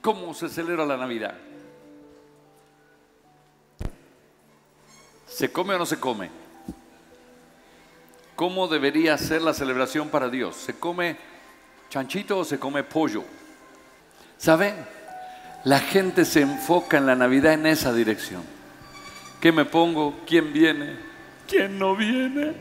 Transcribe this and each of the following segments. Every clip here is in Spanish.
¿Cómo se celebra la Navidad? ¿Se come o no se come? ¿Cómo debería ser la celebración para Dios? ¿Se come chanchito o se come pollo? ¿Sabe? La gente se enfoca en la Navidad en esa dirección. ¿Qué me pongo? ¿Quién viene? ¿Quién no viene?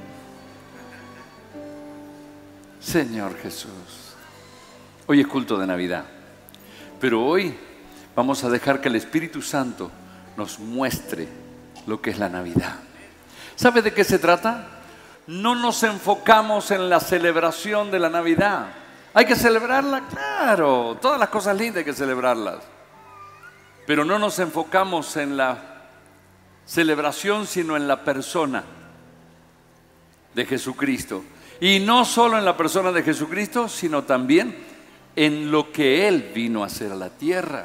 Señor Jesús. Hoy es culto de Navidad, pero hoy vamos a dejar que el Espíritu Santo nos muestre lo que es la Navidad. ¿Sabe de qué se trata? No nos enfocamos en la celebración de la Navidad. ¿Hay que celebrarla? Claro, todas las cosas lindas hay que celebrarlas. Pero no nos enfocamos en la celebración, sino en la persona de Jesucristo. Y no solo en la persona de Jesucristo, sino también en lo que Él vino a hacer a la tierra.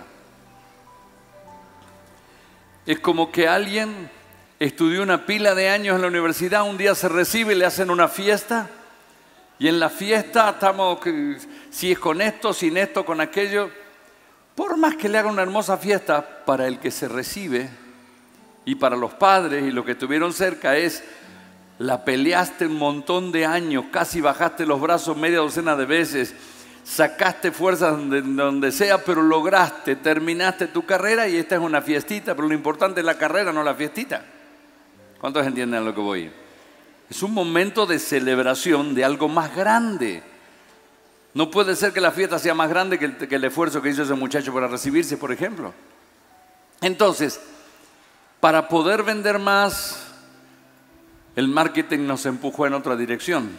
Es como que alguien estudió una pila de años en la universidad, un día se recibe y le hacen una fiesta. Y en la fiesta estamos, si es con esto, sin esto, con aquello. Por más que le haga una hermosa fiesta, para el que se recibe y para los padres y los que estuvieron cerca la peleaste un montón de años, casi bajaste los brazos media docena de veces, sacaste fuerzas donde sea, pero lograste, terminaste tu carrera y esta es una fiestita, pero lo importante es la carrera, no la fiestita. ¿Cuántos entienden a lo que voy? Es un momento de celebración de algo más grande. No puede ser que la fiesta sea más grande que el esfuerzo que hizo ese muchacho para recibirse, por ejemplo. Entonces, para poder vender más, el marketing nos empujó en otra dirección.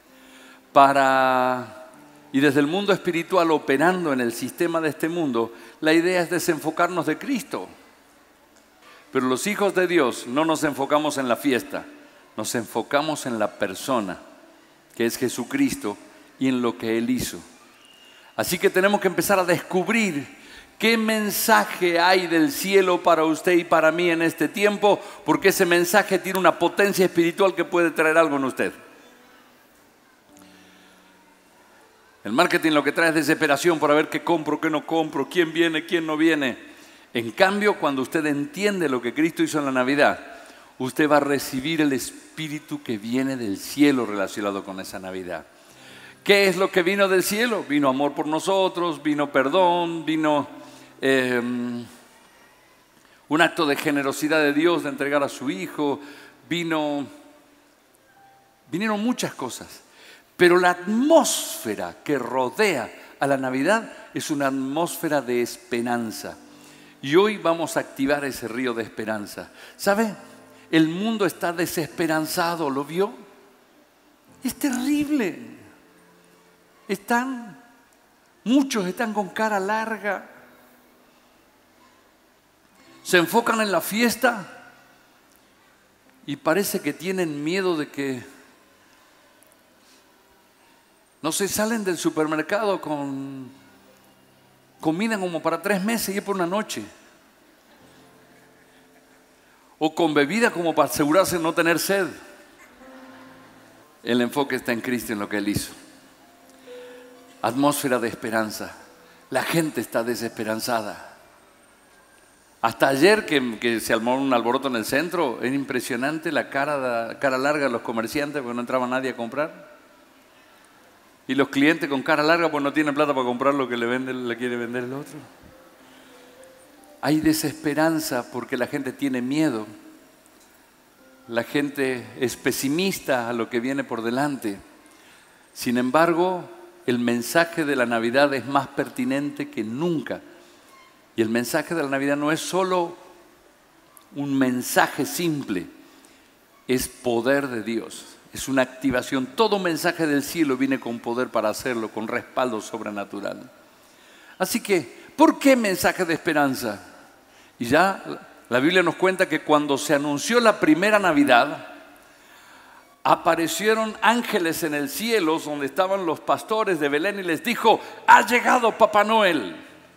Y desde el mundo espiritual, operando en el sistema de este mundo, la idea es desenfocarnos de Cristo. Pero los hijos de Dios no nos enfocamos en la fiesta, nos enfocamos en la persona, que es Jesucristo, y en lo que Él hizo. Así que tenemos que empezar a descubrir qué mensaje hay del cielo para usted y para mí en este tiempo, porque ese mensaje tiene una potencia espiritual que puede traer algo en usted. El marketing lo que trae es desesperación por ver qué compro, qué no compro, quién viene, quién no viene. En cambio, cuando usted entiende lo que Cristo hizo en la Navidad, usted va a recibir el Espíritu que viene del cielo relacionado con esa Navidad. ¿Qué es lo que vino del cielo? Vino amor por nosotros, vino perdón, vino un acto de generosidad de Dios de entregar a su Hijo, vinieron muchas cosas. Pero la atmósfera que rodea a la Navidad es una atmósfera de esperanza. Y hoy vamos a activar ese río de esperanza. ¿Sabe? El mundo está desesperanzado, ¿lo vio? Es terrible. Muchos están con cara larga. Se enfocan en la fiesta y parece que tienen miedo de que, no sé, salen del supermercado con comida como para 3 meses y es por una noche. O con bebida como para asegurarse de no tener sed. El enfoque está en Cristo, en lo que Él hizo. Atmósfera de esperanza. La gente está desesperanzada. Hasta ayer que se armó un alboroto en el centro, era impresionante la cara larga de los comerciantes porque no entraba nadie a comprar. Y los clientes con cara larga pues no tienen plata para comprar lo que le quiere vender el otro. Hay desesperanza porque la gente tiene miedo. La gente es pesimista a lo que viene por delante. Sin embargo, el mensaje de la Navidad es más pertinente que nunca. Y el mensaje de la Navidad no es solo un mensaje simple, es poder de Dios. Es una activación. Todo mensaje del cielo viene con poder para hacerlo, con respaldo sobrenatural. Así que, ¿por qué mensaje de esperanza? Y ya la Biblia nos cuenta que cuando se anunció la primera Navidad, aparecieron ángeles en el cielo donde estaban los pastores de Belén y les dijo: ha llegado Papá Noel.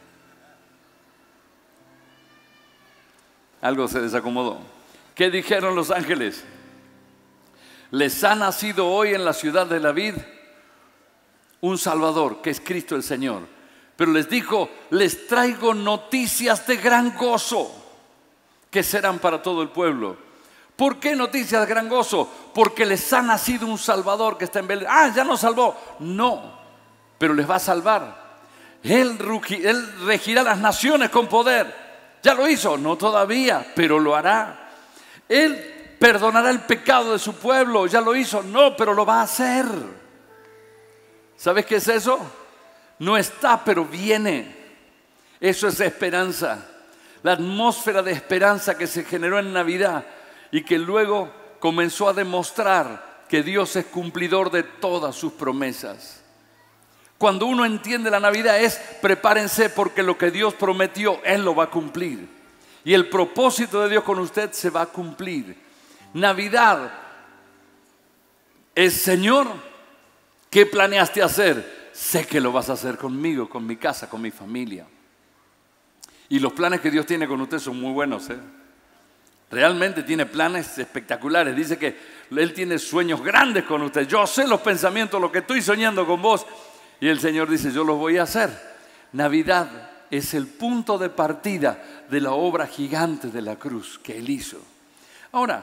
Algo se desacomodó. ¿Qué dijeron los ángeles? Les ha nacido hoy en la ciudad de David un Salvador, que es Cristo el Señor. Pero les dijo, les traigo noticias de gran gozo que serán para todo el pueblo. ¿Por qué noticias de gran gozo? Porque les ha nacido un Salvador que está en Belén. Ah, ya nos salvó. No, pero les va a salvar. Él regirá las naciones con poder. ¿Ya lo hizo? No todavía, pero lo hará. Él perdonará el pecado de su pueblo. ¿Ya lo hizo? No, pero lo va a hacer. ¿Sabes qué es eso? No está, pero viene. Eso es esperanza. La atmósfera de esperanza que se generó en Navidad y que luego comenzó a demostrar que Dios es cumplidor de todas sus promesas. Cuando uno entiende la Navidad es, prepárense porque lo que Dios prometió, Él lo va a cumplir. Y el propósito de Dios con usted se va a cumplir. Navidad es, Señor, ¿qué planeaste hacer? Sé que lo vas a hacer conmigo, con mi casa, con mi familia. Y los planes que Dios tiene con usted son muy buenos, ¿eh? Realmente tiene planes espectaculares. Dice que Él tiene sueños grandes con usted. Yo sé los pensamientos, lo que estoy soñando con vos. Y el Señor dice, yo los voy a hacer. Navidad es el punto de partida de la obra gigante de la cruz que Él hizo. Ahora,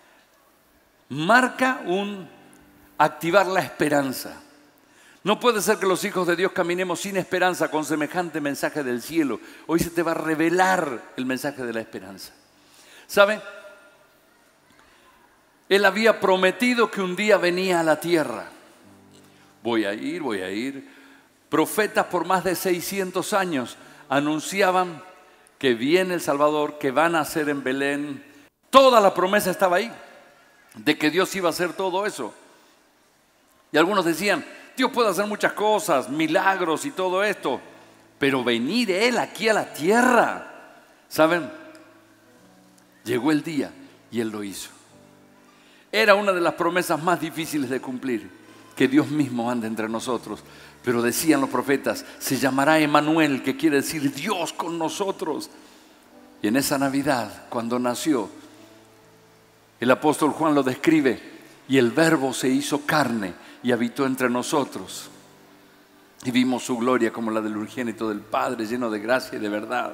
marca activar la esperanza. No puede ser que los hijos de Dios caminemos sin esperanza con semejante mensaje del cielo. Hoy se te va a revelar el mensaje de la esperanza. ¿Sabe? Él había prometido que un día venía a la tierra. Voy a ir. Profetas por más de 600 años anunciaban que viene el Salvador, que va a nacer en Belén. Toda la promesa estaba ahí, de que Dios iba a hacer todo eso. Y algunos decían, Dios puede hacer muchas cosas, milagros y todo esto, pero venir Él aquí a la tierra, ¿saben? Llegó el día y Él lo hizo. Era una de las promesas más difíciles de cumplir, que Dios mismo ande entre nosotros. Pero decían los profetas, se llamará Emmanuel, que quiere decir Dios con nosotros. Y en esa Navidad, cuando nació, el apóstol Juan lo describe, y el Verbo se hizo carne y habitó entre nosotros. Y vimos su gloria como la del unigénito del Padre, lleno de gracia y de verdad.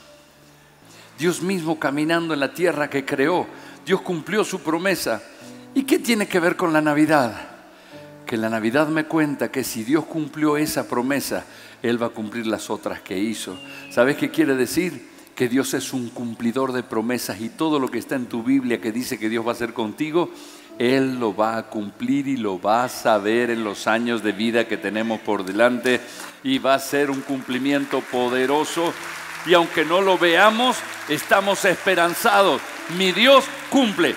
Dios mismo caminando en la tierra que creó. Dios cumplió su promesa. ¿Y qué tiene que ver con la Navidad? Que la Navidad me cuenta que si Dios cumplió esa promesa, Él va a cumplir las otras que hizo. ¿Sabes qué quiere decir? Que Dios es un cumplidor de promesas y todo lo que está en tu Biblia que dice que Dios va a hacer contigo, Él lo va a cumplir y lo vas a ver en los años de vida que tenemos por delante y va a ser un cumplimiento poderoso. Y aunque no lo veamos, estamos esperanzados. Mi Dios cumple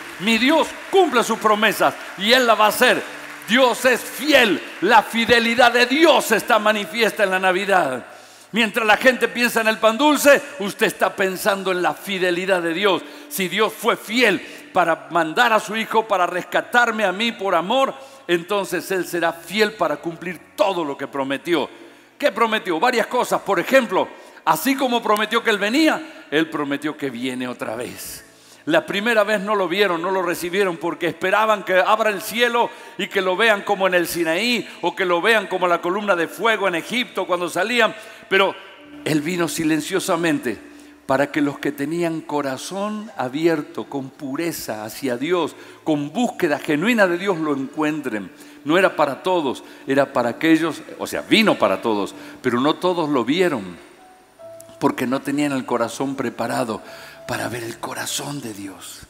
sus promesas y Él la va a hacer. Dios es fiel, la fidelidad de Dios está manifiesta en la Navidad. Mientras la gente piensa en el pan dulce, usted está pensando en la fidelidad de Dios. Si Dios fue fiel para mandar a su Hijo, para rescatarme a mí por amor, entonces Él será fiel para cumplir todo lo que prometió. ¿Qué prometió? Varias cosas. Por ejemplo, así como prometió que Él venía, Él prometió que viene otra vez. La primera vez no lo vieron, no lo recibieron porque esperaban que abra el cielo y que lo vean como en el Sinaí o que lo vean como la columna de fuego en Egipto cuando salían. Pero Él vino silenciosamente para que los que tenían corazón abierto, con pureza hacia Dios, con búsqueda genuina de Dios, lo encuentren. No era para todos, era para aquellos, o sea, vino para todos, pero no todos lo vieron porque no tenían el corazón preparado para ver el corazón de Dios.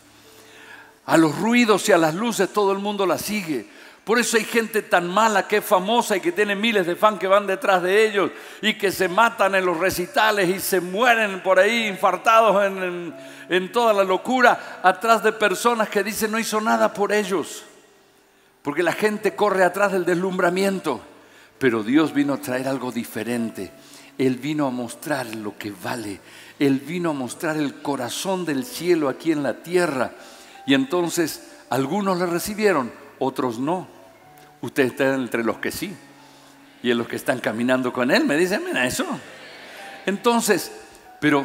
A los ruidos y a las luces todo el mundo la sigue. Por eso hay gente tan mala que es famosa y que tiene miles de fans que van detrás de ellos y que se matan en los recitales y se mueren por ahí infartados en toda la locura atrás de personas que dicen no hizo nada por ellos. Porque la gente corre atrás del deslumbramiento. Pero Dios vino a traer algo diferente. Él vino a mostrar lo que vale. Él vino a mostrar el corazón del cielo aquí en la tierra. Y entonces algunos le recibieron, otros no. Usted está entre los que sí. Y en los que están caminando con Él me dicen, mira eso. Entonces, pero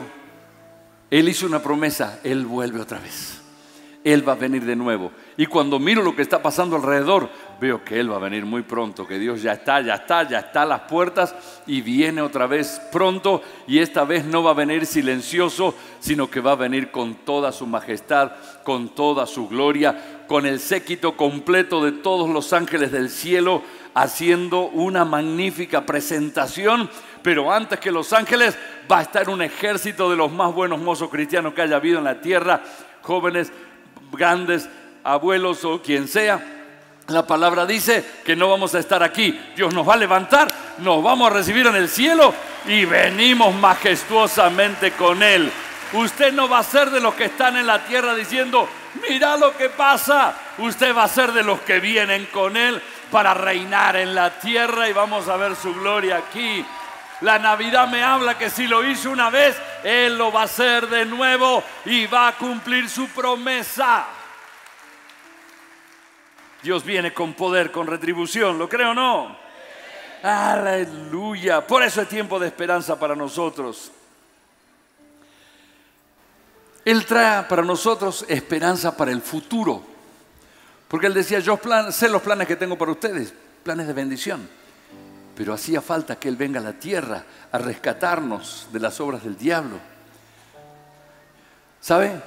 Él hizo una promesa, Él vuelve otra vez. Él va a venir de nuevo. Y cuando miro lo que está pasando alrededor, veo que Él va a venir muy pronto, que Dios ya está a las puertas y viene otra vez pronto, y esta vez no va a venir silencioso, sino que va a venir con toda su majestad, con toda su gloria, con el séquito completo de todos los ángeles del cielo, haciendo una magnífica presentación. Pero antes que los ángeles va a estar un ejército de los más buenos mozos cristianos que haya habido en la tierra, jóvenes, grandes, abuelos o quien sea. La palabra dice que no vamos a estar aquí. Dios nos va a levantar, nos vamos a recibir en el cielo y venimos majestuosamente con Él. Usted no va a ser de los que están en la tierra diciendo, mira lo que pasa. Usted va a ser de los que vienen con Él para reinar en la tierra y vamos a ver su gloria aquí. La Navidad me habla que si lo hizo una vez, Él lo va a hacer de nuevo y va a cumplir su promesa. Dios viene con poder, con retribución, ¿lo cree o no? Aleluya. Por eso es tiempo de esperanza para nosotros. Él trae para nosotros esperanza para el futuro. Porque Él decía, yo sé los planes que tengo para ustedes, planes de bendición. Pero hacía falta que Él venga a la tierra a rescatarnos de las obras del diablo. ¿Sabe?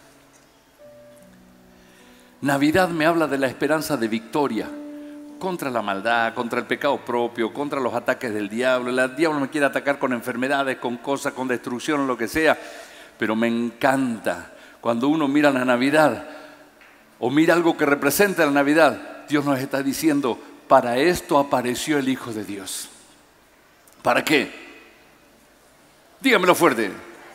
Navidad me habla de la esperanza de victoria contra la maldad, contra el pecado propio, contra los ataques del diablo. El diablo me quiere atacar con enfermedades, con cosas, con destrucción, lo que sea. Pero me encanta cuando uno mira la Navidad o mira algo que representa la Navidad. Dios nos está diciendo, para esto apareció el Hijo de Dios. ¿Para qué? Dígamelo fuerte.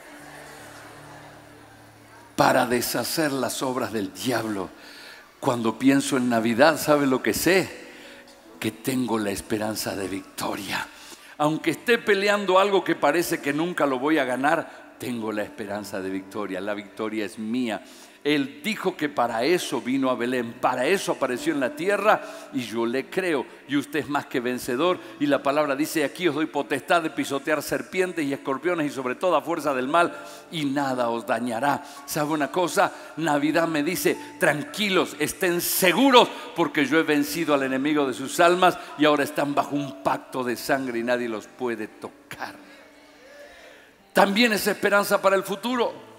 Para deshacer las obras del diablo. Cuando pienso en Navidad, ¿sabe lo que sé? Que tengo la esperanza de victoria. Aunque esté peleando algo que parece que nunca lo voy a ganar, tengo la esperanza de victoria. La victoria es mía. Él dijo que para eso vino a Belén, para eso apareció en la tierra y yo le creo. Y usted es más que vencedor. Y la palabra dice, aquí os doy potestad de pisotear serpientes y escorpiones y sobre toda fuerza del mal y nada os dañará. ¿Sabe una cosa? Navidad me dice, tranquilos, estén seguros porque yo he vencido al enemigo de sus almas y ahora están bajo un pacto de sangre y nadie los puede tocar. También es esperanza para el futuro.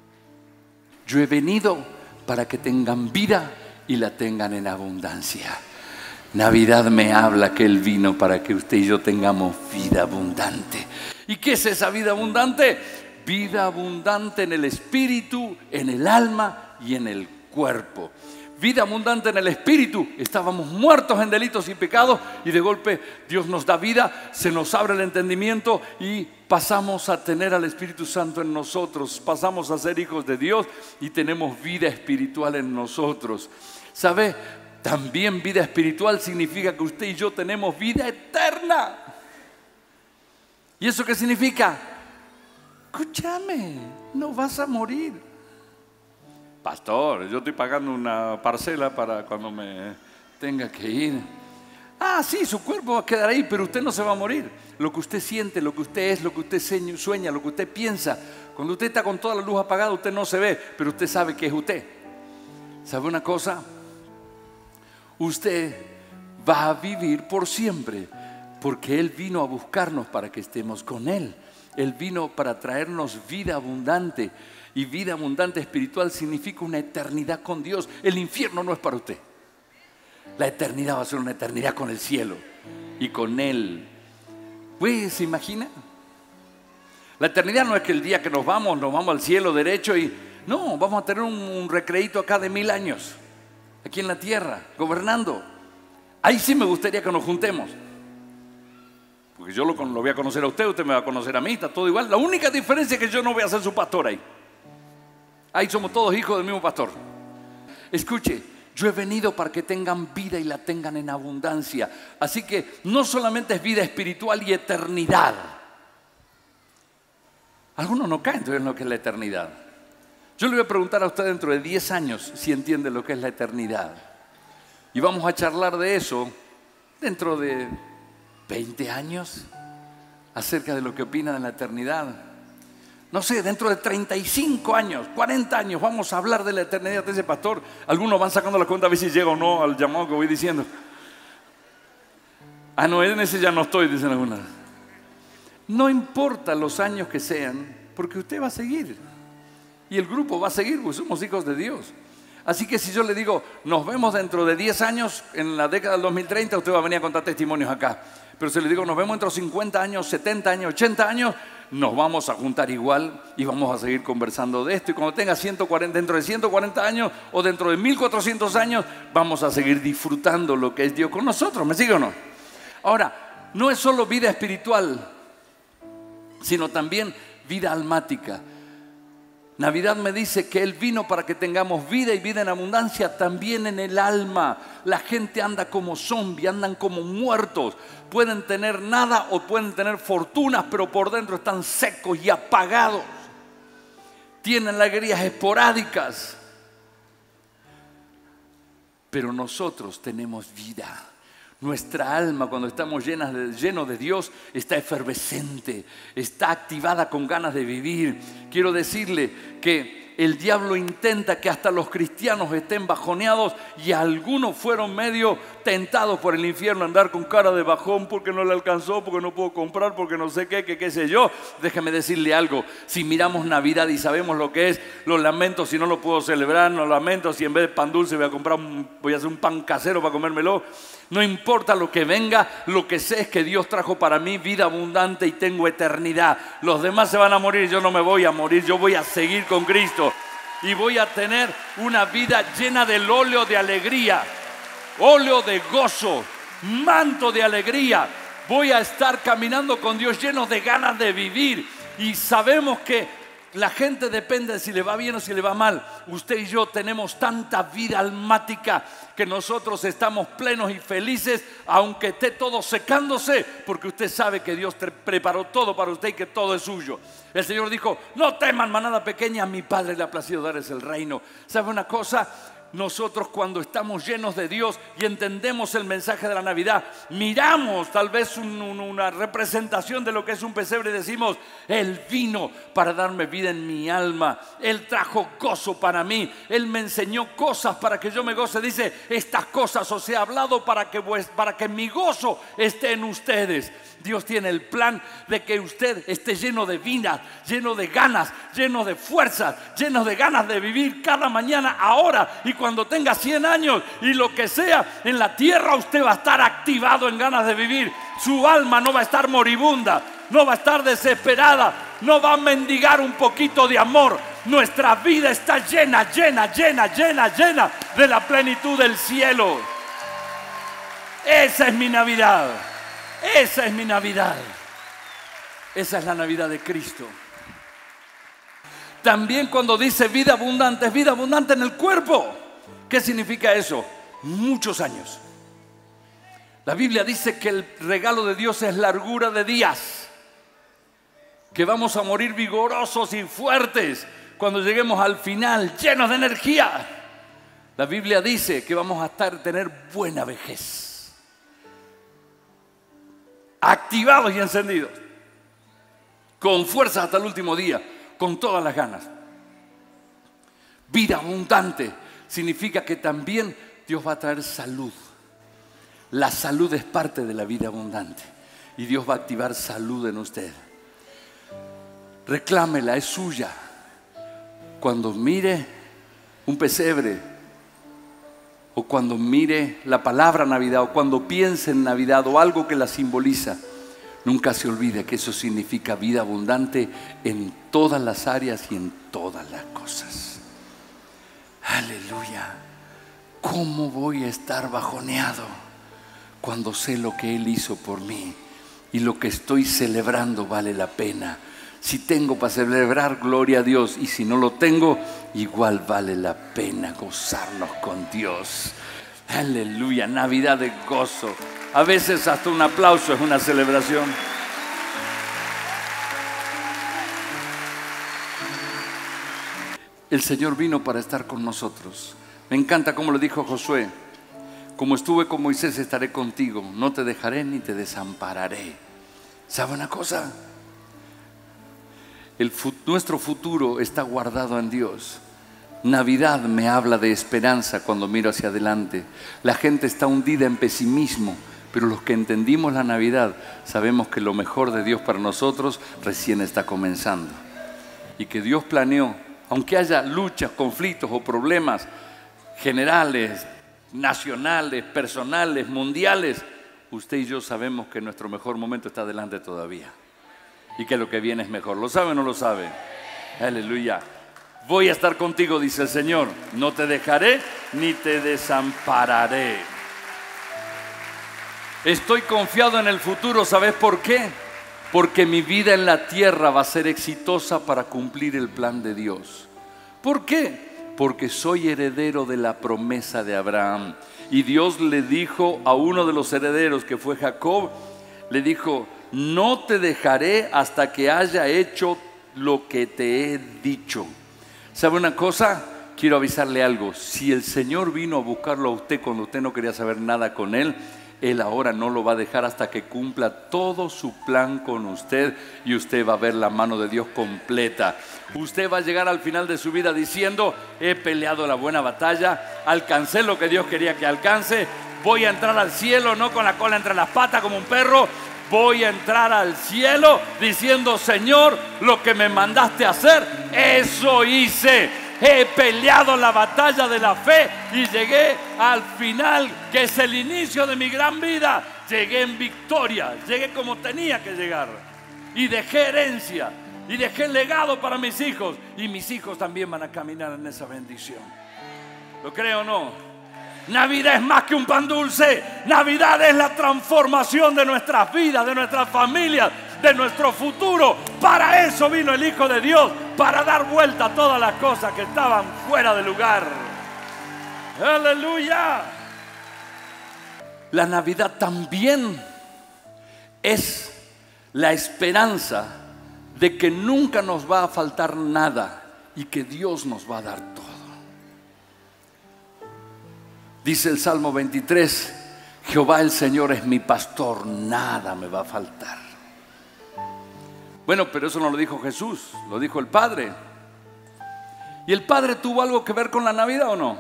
Yo he venido para que tengan vida y la tengan en abundancia. Navidad me habla que Él vino para que usted y yo tengamos vida abundante. ¿Y qué es esa vida abundante? Vida abundante en el espíritu, en el alma y en el cuerpo. Vida abundante en el espíritu. Estábamos muertos en delitos y pecados y de golpe Dios nos da vida, se nos abre el entendimiento y pasamos a tener al Espíritu Santo en nosotros. Pasamos a ser hijos de Dios y tenemos vida espiritual en nosotros. ¿Sabe? También vida espiritual significa que usted y yo tenemos vida eterna. ¿Y eso qué significa? Escúchame, no vas a morir. Pastor, yo estoy pagando una parcela para cuando me tenga que ir. Ah, sí, su cuerpo va a quedar ahí, pero usted no se va a morir. Lo que usted siente, lo que usted es, lo que usted sueña, lo que usted piensa. Cuando usted está con toda la luz apagada, usted no se ve, pero usted sabe que es usted. ¿Sabe una cosa? Usted va a vivir por siempre, porque Él vino a buscarnos para que estemos con Él. Él vino para traernos vida abundante. Y vida abundante espiritual significa una eternidad con Dios. El infierno no es para usted. La eternidad va a ser una eternidad con el cielo y con Él. Pues, ¿se imagina? La eternidad no es que el día que nos vamos al cielo derecho y... No, vamos a tener un recreíto acá de 1000 años. Aquí en la tierra, gobernando. Ahí sí me gustaría que nos juntemos. Porque yo lo voy a conocer a usted, usted me va a conocer a mí, está todo igual. La única diferencia es que yo no voy a ser su pastor ahí. Ahí somos todos hijos del mismo pastor. Escuche, yo he venido para que tengan vida y la tengan en abundancia. Así que no solamente es vida espiritual y eternidad. Algunos no caen en lo que es la eternidad. Yo le voy a preguntar a usted dentro de 10 años si entiende lo que es la eternidad. Y vamos a charlar de eso dentro de 20 años acerca de lo que opinan de la eternidad. No sé, dentro de 35 años, 40 años, vamos a hablar de la eternidad de ese pastor. Algunos van sacando la cuenta a ver si llega o no al llamado que voy diciendo. Ah, no, en ese ya no estoy, dicen algunas. No importa los años que sean, porque usted va a seguir. Y el grupo va a seguir, porque somos hijos de Dios. Así que si yo le digo, nos vemos dentro de 10 años, en la década del 2030, usted va a venir a contar testimonios acá. Pero si le digo, nos vemos dentro de 50 años, 70 años, 80 años, nos vamos a juntar igual y vamos a seguir conversando de esto. Y cuando tenga 140, dentro de 140 años o dentro de 1400 años, vamos a seguir disfrutando lo que es Dios con nosotros. ¿Me sigue o no? Ahora, no es solo vida espiritual, sino también vida almática. Navidad me dice que Él vino para que tengamos vida y vida en abundancia también en el alma. La gente anda como zombie, andan como muertos. Pueden tener nada o pueden tener fortunas, pero por dentro están secos y apagados. Tienen alegrías esporádicas. Pero nosotros tenemos vida. Nuestra alma, cuando estamos llenos de Dios, está efervescente, está activada con ganas de vivir. Quiero decirle que el diablo intenta que hasta los cristianos estén bajoneados, y algunos fueron medio tentados por el infierno a andar con cara de bajón porque no le alcanzó, porque no puedo comprar, porque no sé qué sé yo. Déjeme decirle algo: si miramos Navidad y sabemos lo que es, lo lamento si no lo puedo celebrar, lo lamento si en vez de pan dulce voy a hacer un pan casero para comérmelo. No importa lo que venga, lo que sé es que Dios trajo para mí vida abundante y tengo eternidad. Los demás se van a morir, yo no me voy a morir, yo voy a seguir con Cristo. Y voy a tener una vida llena del óleo de alegría, óleo de gozo, manto de alegría. Voy a estar caminando con Dios lleno de ganas de vivir. Y sabemos que la gente depende de si le va bien o si le va mal. Usted y yo tenemos tanta vida almática que nosotros estamos plenos y felices, aunque esté todo secándose, porque usted sabe que Dios preparó todo para usted y que todo es suyo. El Señor dijo: no teman, manada pequeña, a mi Padre le ha placido darles el reino. ¿Sabe una cosa? Nosotros, cuando estamos llenos de Dios y entendemos el mensaje de la Navidad, miramos tal vez una representación de lo que es un pesebre y decimos: Él vino para darme vida en mi alma, Él trajo gozo para mí, Él me enseñó cosas para que yo me goce. Dice: estas cosas os he hablado para que mi gozo esté en ustedes. Dios tiene el plan de que usted esté lleno de vida, lleno de ganas, lleno de fuerzas, lleno de ganas de vivir cada mañana, ahora y cuando tenga 100 años y lo que sea en la tierra. Usted va a estar activado en ganas de vivir. Su alma no va a estar moribunda, no va a estar desesperada, no va a mendigar un poquito de amor. Nuestra vida está llena de la plenitud del cielo. Esa es mi Navidad. Esa es mi Navidad. Esa es la Navidad de Cristo. También cuando dice vida abundante, es vida abundante en el cuerpo. ¿Qué significa eso? Muchos años. La Biblia dice que el regalo de Dios es largura de días, que vamos a morir vigorosos y fuertes cuando lleguemos al final, llenos de energía. La Biblia dice que vamos a tener buena vejez, activados y encendidos, con fuerza hasta el último día, con todas las ganas. Vida abundante significa que también Dios va a traer salud. La salud es parte de la vida abundante y Dios va a activar salud en usted. Reclámela, es suya. Cuando mire un pesebre, o cuando mire la palabra Navidad, o cuando piense en Navidad o algo que la simboliza, nunca se olvide que eso significa vida abundante en todas las áreas y en todas las cosas. Aleluya. ¿Cómo voy a estar bajoneado cuando sé lo que Él hizo por mí y lo que estoy celebrando vale la pena? Si tengo para celebrar, gloria a Dios, y si no lo tengo, igual vale la pena gozarnos con Dios. Aleluya, Navidad de gozo. A veces hasta un aplauso es una celebración. El Señor vino para estar con nosotros. Me encanta como lo dijo Josué: como estuve con Moisés, estaré contigo, no te dejaré ni te desampararé. ¿Sabe una cosa? Nuestro futuro está guardado en Dios. Navidad me habla de esperanza cuando miro hacia adelante. La gente está hundida en pesimismo, Pero los que entendimos la Navidad sabemos que lo mejor de Dios para nosotros recién está comenzando. Y que Dios planeó, aunque haya luchas, conflictos o problemas generales, nacionales, personales, mundiales, usted y yo sabemos que nuestro mejor momento está delante todavía. Y que lo que viene es mejor. ¿Lo sabe o no lo sabe? Aleluya. Voy a estar contigo, dice el Señor. No te dejaré ni te desampararé. Estoy confiado en el futuro, ¿sabes por qué? Porque mi vida en la tierra va a ser exitosa para cumplir el plan de Dios. ¿Por qué? Porque soy heredero de la promesa de Abraham. Y Dios le dijo a uno de los herederos, que fue Jacob, le dijo: no te dejaré hasta que haya hecho lo que te he dicho. ¿Sabe una cosa? Quiero avisarle algo. Si el Señor vino a buscarlo a usted cuando usted no quería saber nada con Él, Él ahora no lo va a dejar hasta que cumpla todo su plan con usted, y usted va a ver la mano de Dios completa. Usted va a llegar al final de su vida diciendo: he peleado la buena batalla, alcancé lo que Dios quería que alcance, voy a entrar al cielo no con la cola entre las patas como un perro, voy a entrar al cielo diciendo: Señor, lo que me mandaste a hacer, eso hice. He peleado la batalla de la fe y llegué al final, que es el inicio de mi gran vida. Llegué en victoria, llegué como tenía que llegar. Y dejé herencia, y dejé legado para mis hijos. Y mis hijos también van a caminar en esa bendición. ¿Lo cree o no? Navidad es más que un pan dulce. Navidad es la transformación de nuestras vidas, de nuestras familias, de nuestro futuro. Para eso vino el Hijo de Dios, para dar vuelta a todas las cosas que estaban fuera de lugar. ¡Aleluya! La Navidad también es la esperanza de que nunca nos va a faltar nada y que Dios nos va a dar todo. Dice el Salmo 23: Jehová el Señor es mi pastor, nada me va a faltar. Bueno, pero eso no lo dijo Jesús, lo dijo el Padre. ¿Y el Padre tuvo algo que ver con la Navidad o no?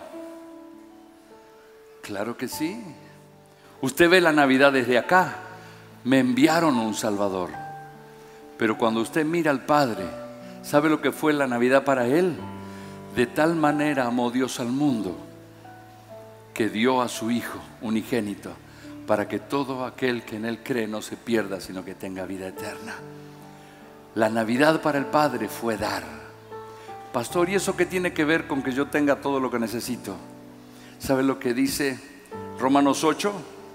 Claro que sí. Usted ve la Navidad desde acá. Me enviaron un Salvador. Pero cuando usted mira al Padre, ¿sabe lo que fue la Navidad para Él? De tal manera amó Dios al mundo, que dio a su Hijo unigénito, para que todo aquel que en Él cree no se pierda, sino que tenga vida eterna. La Navidad para el Padre fue dar. Pastor, ¿y eso qué tiene que ver con que yo tenga todo lo que necesito? ¿Sabe lo que dice Romanos 8?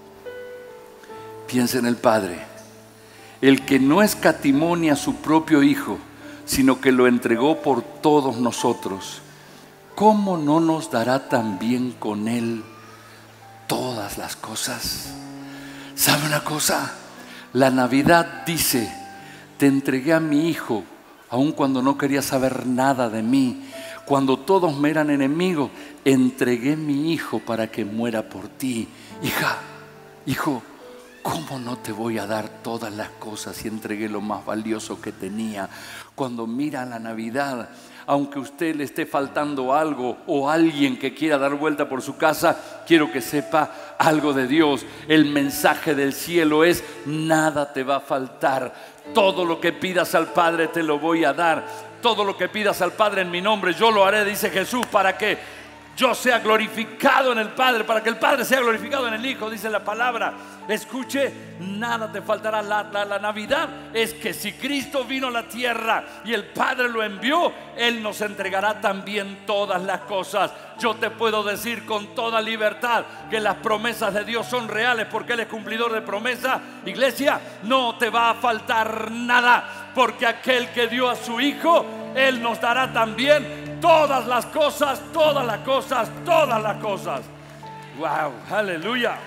Piensa en el Padre, el que no escatimó ni a su propio Hijo, sino que lo entregó por todos nosotros. ¿Cómo no nos dará también con Él todas las cosas? ¿Sabe una cosa? La Navidad dice: te entregué a mi Hijo, aun cuando no quería saber nada de mí. Cuando todos me eran enemigos, entregué mi Hijo para que muera por ti. Hija, hijo, ¿cómo no te voy a dar todas las cosas si entregué lo más valioso que tenía? Cuando mira la Navidad, aunque a usted le esté faltando algo o alguien que quiera dar vuelta por su casa, quiero que sepa algo de Dios. El mensaje del cielo es: nada te va a faltar. Todo lo que pidas al Padre te lo voy a dar. Todo lo que pidas al Padre en mi nombre yo lo haré, dice Jesús, para que yo sea glorificado en el Padre, para que el Padre sea glorificado en el Hijo, dice la palabra. Escuche, nada te faltará. La Navidad es que si Cristo vino a la tierra y el Padre lo envió, Él nos entregará también todas las cosas. Yo te puedo decir con toda libertad que las promesas de Dios son reales, porque Él es cumplidor de promesas. Iglesia, no te va a faltar nada, porque aquel que dio a su Hijo, Él nos dará también todas las cosas, todas las cosas, todas las cosas. Wow, aleluya.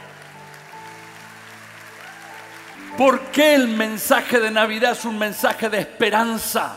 ¿Por qué el mensaje de Navidad es un mensaje de esperanza?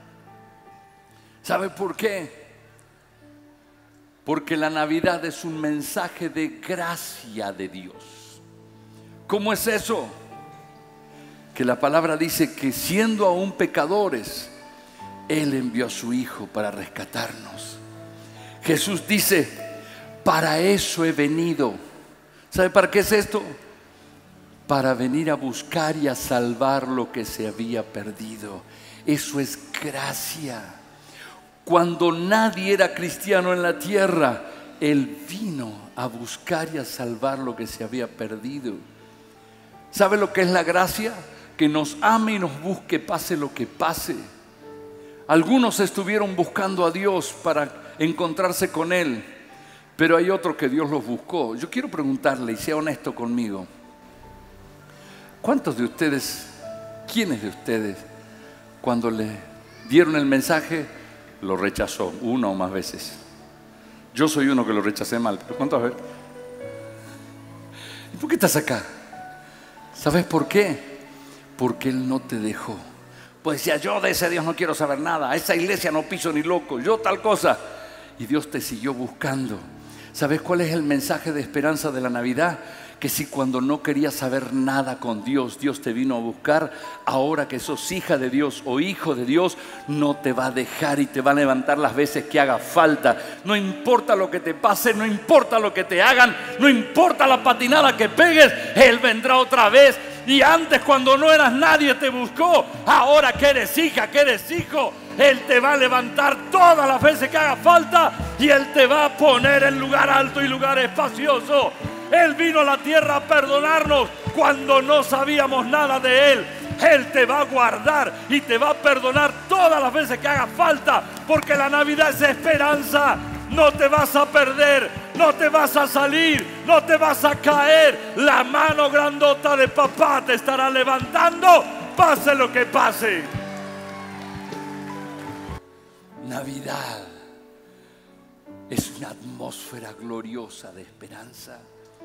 ¿Sabe por qué? Porque la Navidad es un mensaje de gracia de Dios. ¿Cómo es eso? Que la palabra dice que siendo aún pecadores, Él envió a su Hijo para rescatarnos. Jesús dice: para eso he venido. ¿Sabe para qué es esto? para venir a buscar y a salvar lo que se había perdido. Eso es gracia. Cuando nadie era cristiano en la tierra, Él vino a buscar y a salvar lo que se había perdido. ¿Sabe lo que es la gracia? Que nos ame y nos busque pase lo que pase. Algunos estuvieron buscando a Dios para encontrarse con Él, pero hay otros que Dios los buscó. Yo quiero preguntarle, y sea honesto conmigo, ¿cuántos de ustedes, quiénes de ustedes, cuando le dieron el mensaje, lo rechazó una o más veces? Yo soy uno que lo rechacé mal, pero ¿cuántas veces? ¿Y por qué estás acá? ¿Sabes por qué? Porque Él no te dejó. Pues decía, yo de ese Dios no quiero saber nada, a esa iglesia no piso ni loco, yo tal cosa. Y Dios te siguió buscando. ¿Sabes cuál es el mensaje de esperanza de la Navidad? Que si cuando no querías saber nada con Dios, Dios te vino a buscar, ahora que sos hija de Dios o hijo de Dios, no te va a dejar y te va a levantar las veces que haga falta. No importa lo que te pase, no importa lo que te hagan, no importa la patinada que pegues, Él vendrá otra vez. Y antes, cuando no eras nadie, te buscó. Ahora que eres hija, que eres hijo, Él te va a levantar todas las veces que haga falta y Él te va a poner en lugar alto y lugar espacioso. Él vino a la tierra a perdonarnos cuando no sabíamos nada de Él. Él te va a guardar y te va a perdonar todas las veces que haga falta, porque la Navidad es esperanza. No te vas a perder, no te vas a salir, no te vas a caer. La mano grandota de papá te estará levantando, pase lo que pase. Navidad es una atmósfera gloriosa de esperanza.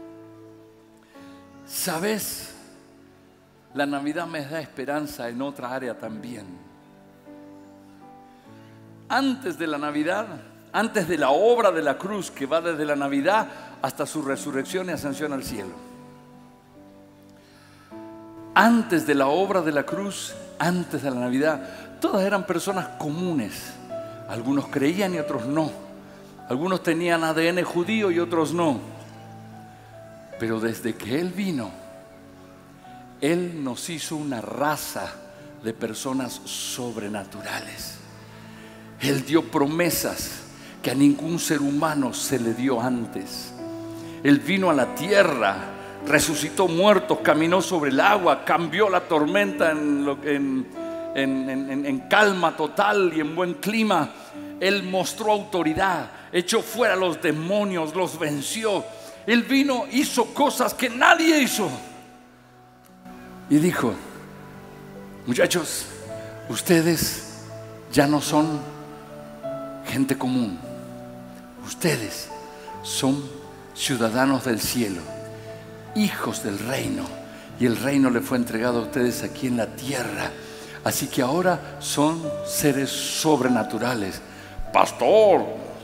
¿Sabes? La Navidad me da esperanza en otra área también. Antes de la Navidad, antes de la obra de la cruz que va desde la Navidad hasta su resurrección y ascensión al cielo. Antes de la obra de la cruz, antes de la Navidad, todas eran personas comunes. Algunos creían y otros no. Algunos tenían ADN judío y otros no. Pero desde que Él vino, Él nos hizo una raza de personas sobrenaturales. Él dio promesas que a ningún ser humano se le dio antes. Él vino a la tierra, resucitó muertos, caminó sobre el agua, cambió la tormenta en calma total y en buen clima. Él mostró autoridad, echó fuera a los demonios, los venció. Él vino, hizo cosas que nadie hizo. Y dijo, muchachos, ustedes ya no son gente común. Ustedes son ciudadanos del cielo, hijos del reino. Y el reino le fue entregado a ustedes aquí en la tierra. Así que ahora son seres sobrenaturales. Pastor,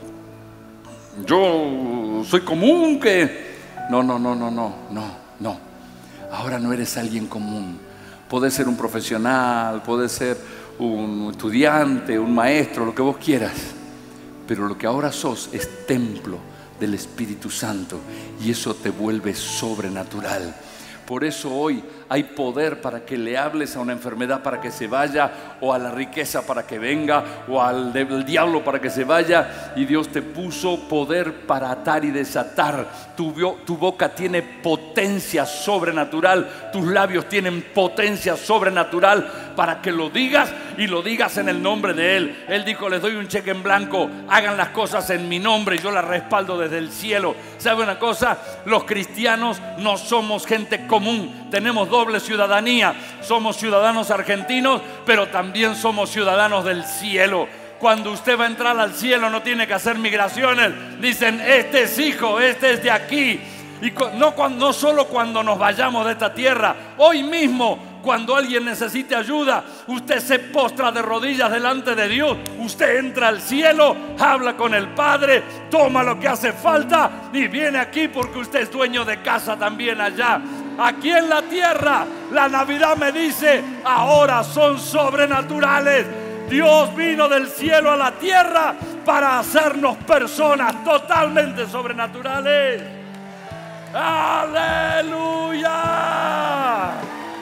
yo soy común que... No. Ahora no eres alguien común. Podés ser un profesional, podés ser un estudiante, un maestro, lo que vos quieras. Pero lo que ahora sos es templo del Espíritu Santo y eso te vuelve sobrenatural. Por eso hoy hay poder para que le hables a una enfermedad para que se vaya, o a la riqueza para que venga, o al diablo para que se vaya. Y Dios te puso poder para atar y desatar. Tu boca tiene potencia sobrenatural, tus labios tienen potencia sobrenatural para que lo digas, y lo digas en el nombre de Él. Él dijo, les doy un cheque en blanco, hagan las cosas en mi nombre y yo las respaldo desde el cielo. ¿Sabe una cosa? Los cristianos no somos gente común, tenemos doble ciudadanía. Somos ciudadanos argentinos, pero también somos ciudadanos del cielo. Cuando usted va a entrar al cielo no tiene que hacer migraciones. Dicen, este es hijo, este es de aquí. Y no solo cuando nos vayamos de esta tierra, hoy mismo, cuando alguien necesite ayuda, usted se postra de rodillas delante de Dios. Usted entra al cielo, habla con el Padre, toma lo que hace falta y viene aquí porque usted es dueño de casa también allá. Aquí en la tierra, la Navidad me dice, ahora son sobrenaturales. Dios vino del cielo a la tierra para hacernos personas totalmente sobrenaturales. ¡Aleluya!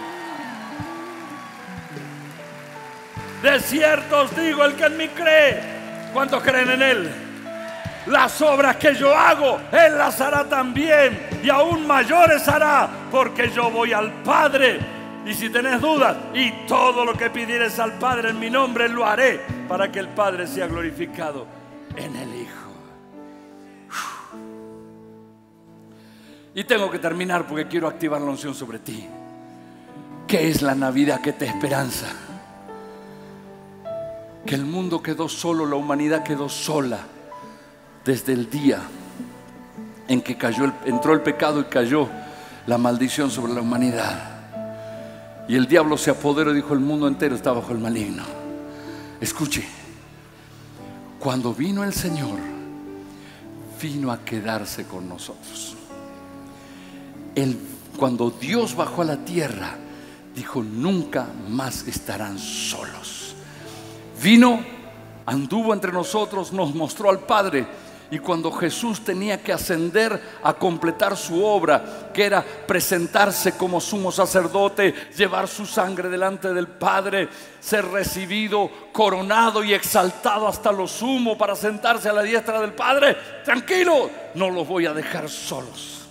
De cierto os digo, el que en mí cree. ¿Cuántos creen en Él? Las obras que yo hago, Él las hará también, y aún mayores hará, porque yo voy al Padre. Y si tenés dudas, y todo lo que pidieres al Padre en mi nombre, lo haré, para que el Padre sea glorificado en el Hijo. Y tengo que terminar porque quiero activar la unción sobre ti. ¿Qué es la Navidad que te esperanza? Que el mundo quedó solo, la humanidad quedó sola desde el día en que entró el pecado y cayó la maldición sobre la humanidad. Y el diablo se apoderó y dijo: el mundo entero está bajo el maligno. Escuche, cuando vino el Señor, vino a quedarse con nosotros. Cuando Dios bajó a la tierra, dijo: nunca más estarán solos. Vino, anduvo entre nosotros, nos mostró al Padre. Y cuando Jesús tenía que ascender a completar su obra, que era presentarse como sumo sacerdote, llevar su sangre delante del Padre, ser recibido, coronado y exaltado hasta lo sumo para sentarse a la diestra del Padre, tranquilo, no los voy a dejar solos.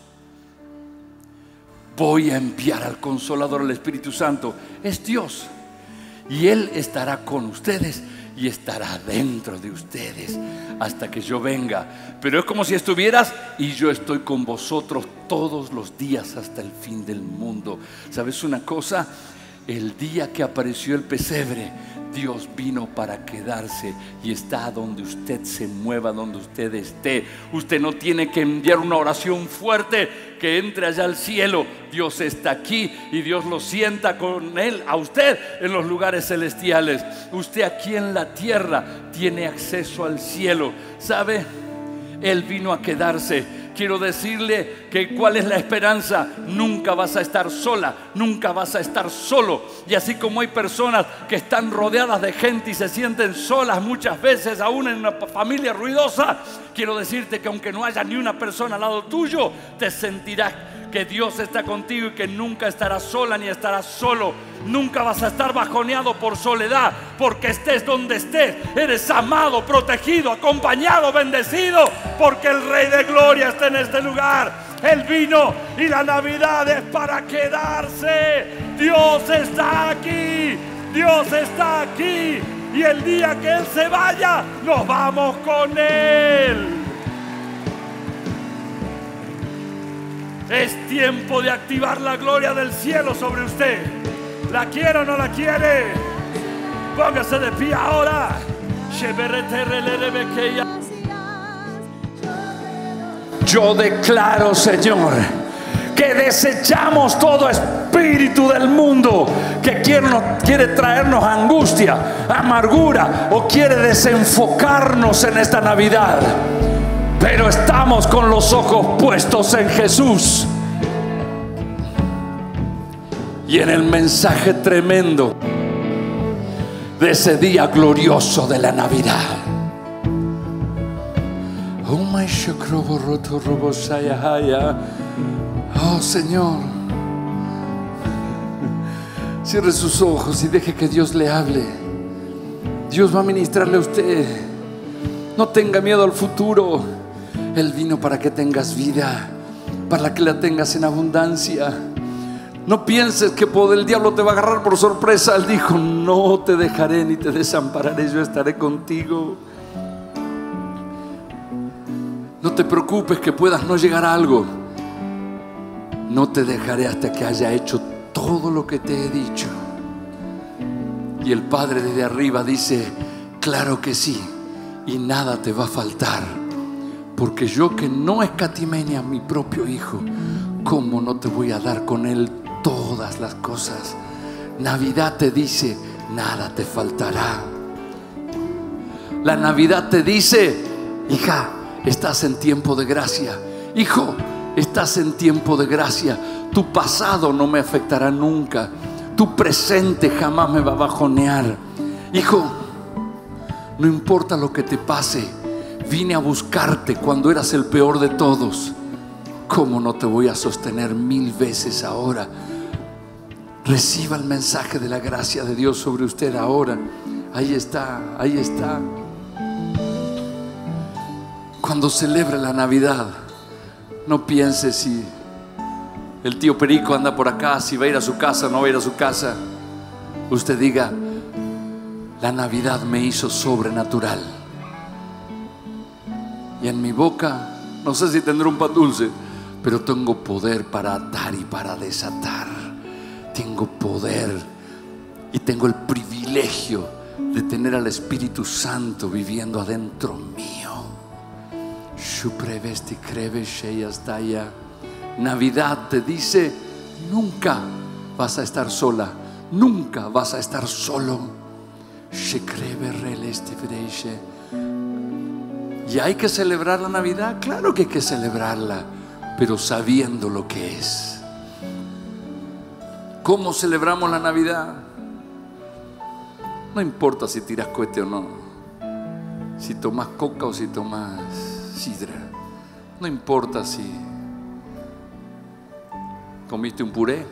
Voy a enviar al Consolador, el Espíritu Santo. Es Dios, y Él estará con ustedes y estará dentro de ustedes hasta que yo venga. Pero es como si estuvieras y yo estoy con vosotros todos los días hasta el fin del mundo. ¿Sabes una cosa? El día que apareció el pesebre, Dios vino para quedarse y está donde usted se mueva, donde usted esté. Usted no tiene que enviar una oración fuerte que entre allá al cielo. Dios está aquí y Dios lo sienta con Él, a usted, en los lugares celestiales. Usted aquí en la tierra tiene acceso al cielo. ¿Sabe? Él vino a quedarse. Quiero decirle que cuál es la esperanza. Nunca vas a estar sola, nunca vas a estar solo. Y así como hay personas que están rodeadas de gente y se sienten solas muchas veces, aún en una familia ruidosa, quiero decirte que aunque no haya ni una persona al lado tuyo, te sentirás que Dios está contigo y que nunca estarás sola ni estarás solo. Nunca vas a estar bajoneado por soledad, porque estés donde estés, eres amado, protegido, acompañado, bendecido, porque el Rey de Gloria está en este lugar. Él vino y la Navidad es para quedarse. Dios está aquí, Dios está aquí, y el día que Él se vaya, nos vamos con Él. Es tiempo de activar la gloria del cielo sobre usted. ¿La quiere o no la quiere? Póngase de pie ahora. Yo declaro, Señor, que desechamos todo espíritu del mundo que quiere traernos angustia, amargura, o quiere desenfocarnos en esta Navidad. Pero estamos con los ojos puestos en Jesús y en el mensaje tremendo de ese día glorioso de la Navidad. Oh Señor, cierre sus ojos y deje que Dios le hable. Dios va a ministrarle a usted. No tenga miedo al futuro. Él vino para que tengas vida, para que la tengas en abundancia. No pienses que el diablo te va a agarrar por sorpresa. Él dijo: no te dejaré ni te desampararé, yo estaré contigo. No te preocupes que puedas no llegar a algo. No te dejaré hasta que haya hecho todo lo que te he dicho. Y el Padre desde arriba dice: claro que sí, y nada te va a faltar. Porque yo, que no escatimé ni a mi propio Hijo, ¿cómo no te voy a dar con Él todas las cosas? Navidad te dice: nada te faltará. La Navidad te dice: hija, estás en tiempo de gracia. Hijo, estás en tiempo de gracia. Tu pasado no me afectará nunca. Tu presente jamás me va a bajonear. Hijo, no importa lo que te pase, vine a buscarte cuando eras el peor de todos. ¿cómo no te voy a sostener 1000 veces ahora? Reciba el mensaje de la gracia de Dios sobre usted ahora. Ahí está, ahí está. Cuando celebre la Navidad, no piense si el tío Perico anda por acá, si va a ir a su casa o no va a ir a su casa. Usted diga: la Navidad me hizo sobrenatural. Y en mi boca, no sé si tendré un pan dulce, pero tengo poder para atar y para desatar. Tengo poder y tengo el privilegio de tener al Espíritu Santo viviendo adentro mío. Navidad te dice: nunca vas a estar sola, nunca vas a estar solo. ¿Y hay que celebrar la Navidad? Claro que hay que celebrarla, pero sabiendo lo que es. ¿Cómo celebramos la Navidad? No importa si tiras cohete o no, si tomas coca o si tomas sidra, no importa si comiste un puré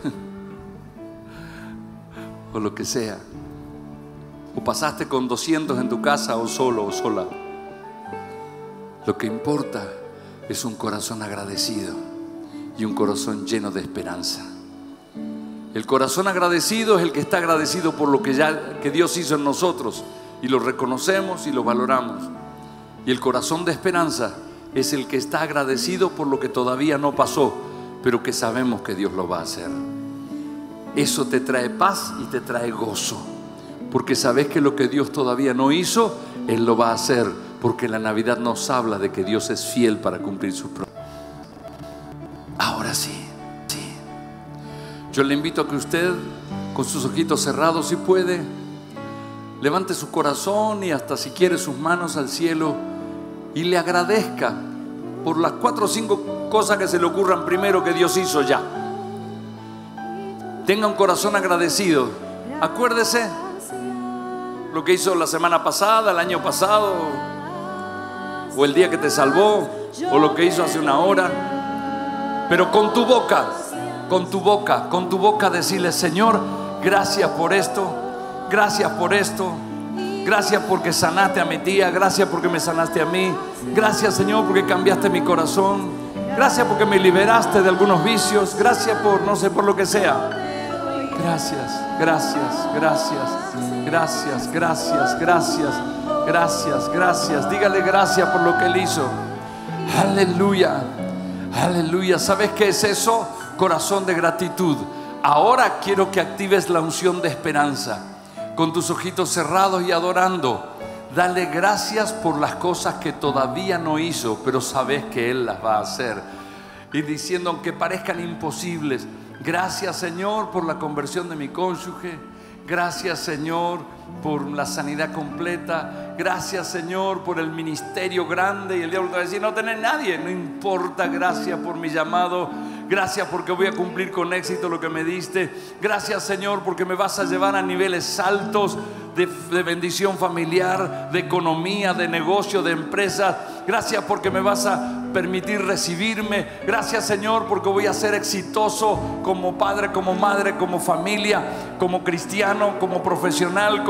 o lo que sea, o pasaste con 200 en tu casa, o solo o sola. Lo que importa es un corazón agradecido y un corazón lleno de esperanza. El corazón agradecido es el que está agradecido por lo que Dios hizo en nosotros, y lo reconocemos y lo valoramos. Y el corazón de esperanza es el que está agradecido por lo que todavía no pasó, pero que sabemos que Dios lo va a hacer. Eso te trae paz y te trae gozo, porque sabes que lo que Dios todavía no hizo, Él lo va a hacer, porque la Navidad nos habla de que Dios es fiel para cumplir sus promesas. Ahora sí. Yo le invito a que usted, con sus ojitos cerrados, si puede, levante su corazón y hasta si quiere sus manos al cielo y le agradezca por las 4 o 5 cosas que se le ocurran primero que Dios hizo ya. Tenga un corazón agradecido. Acuérdese lo que hizo la semana pasada, el año pasado, o el día que te salvó, o lo que hizo hace una hora. Pero con tu boca decirle: Señor, gracias por esto, gracias por esto, gracias porque sanaste a mi tía, gracias porque me sanaste a mí, gracias, Señor, porque cambiaste mi corazón, gracias porque me liberaste de algunos vicios, gracias por, no sé, por lo que sea. Gracias, gracias, gracias, gracias, gracias, gracias, gracias, gracias. Dígale gracias por lo que Él hizo. Aleluya, aleluya. ¿Sabes qué es eso? Corazón de gratitud. Ahora quiero que actives la unción de esperanza. Con tus ojitos cerrados y adorando, dale gracias por las cosas que todavía no hizo, pero sabes que Él las va a hacer. Y diciendo, aunque parezcan imposibles: gracias, Señor, por la conversión de mi cónyuge. Gracias, Señor, por la sanidad completa. Gracias, Señor, por el ministerio grande. Y el diablo te va a decir: no tenés nadie. No importa, gracias por mi llamado. Gracias porque voy a cumplir con éxito lo que me diste. Gracias, Señor, porque me vas a llevar a niveles altos de bendición familiar, de economía, de negocio, de empresa. Gracias porque me vas a permitir recibirme. Gracias, Señor, porque voy a ser exitoso como padre, como madre, como familia, como cristiano, como profesional,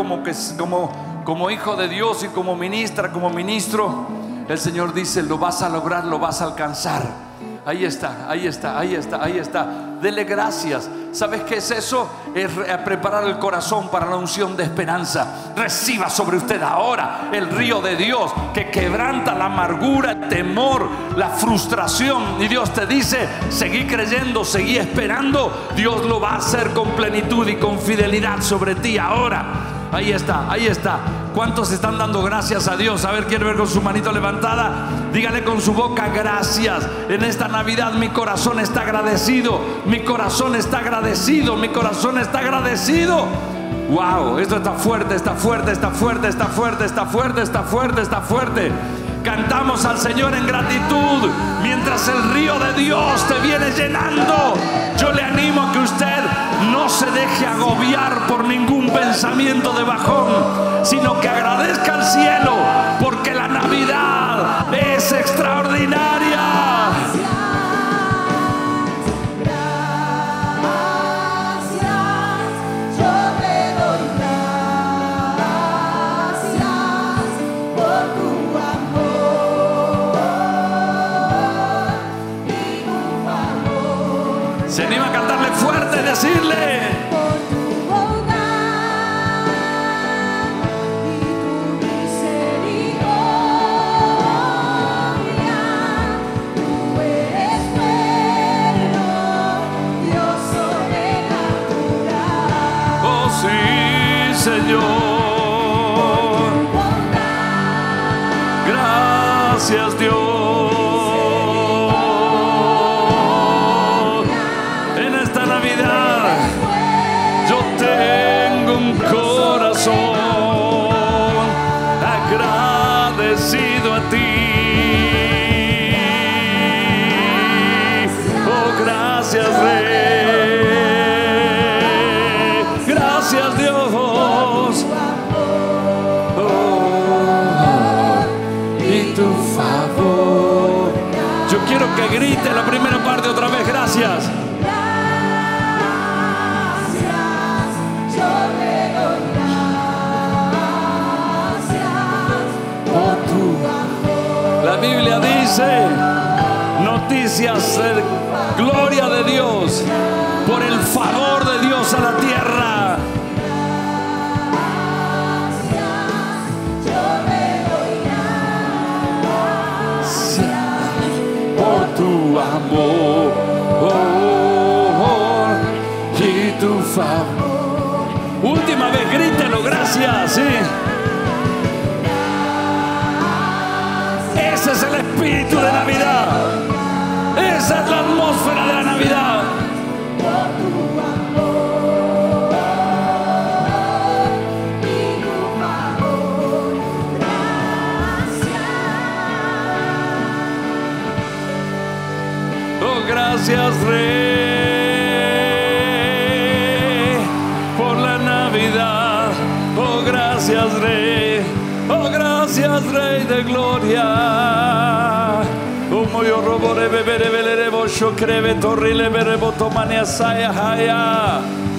como hijo de Dios y como ministra, como ministro. El Señor dice: lo vas a lograr, lo vas a alcanzar. Ahí está, ahí está, ahí está, ahí está. Dele gracias. ¿Sabes qué es eso? Es preparar el corazón para la unción de esperanza. Reciba sobre usted ahora el río de Dios que quebranta la amargura, el temor, la frustración. Y Dios te dice: seguí creyendo, seguí esperando. Dios lo va a hacer con plenitud y con fidelidad sobre ti ahora. Ahí está, ahí está. ¿Cuántos están dando gracias a Dios? A ver, quiero ver con su manito levantada. Dígale con su boca: gracias. En esta Navidad mi corazón está agradecido. Mi corazón está agradecido. Mi corazón está agradecido. Wow, esto está fuerte, está fuerte, está fuerte, está fuerte, está fuerte, está fuerte, está fuerte. Cantamos al Señor en gratitud mientras el río de Dios te viene llenando. Yo le animo a que usted no se deje agobiar por ningún pensamiento de bajón, sino que agradezca al cielo, porque la Navidad es extraordinaria. decirle. Por tu bondad y tu misericordia, tú eres bueno, Dios sobrenatural. Oh sí, Señor. Gracias, Dios. En esta Navidad yo tengo un corazón agradecido a ti. Oh, gracias, Rey. Gracias, Dios. Tu favor. Yo quiero que grite la primera parte otra vez. Gracias. Gracias, yo te doy gracias por tu amor. La Biblia dice, noticias de gloria de Dios por el favor de Dios a la tierra. Tu amor y tu favor. Última vez, grítalo, gracias, sí. Ese es el espíritu de Navidad. Esa es la atmósfera de la Navidad. Gracias, Rey, por la Navidad. Oh, gracias, Rey. Oh, gracias, Rey de gloria. Oh, yo robo de beber, beber, yo creve, torrile, beber, botomania, saya, haya.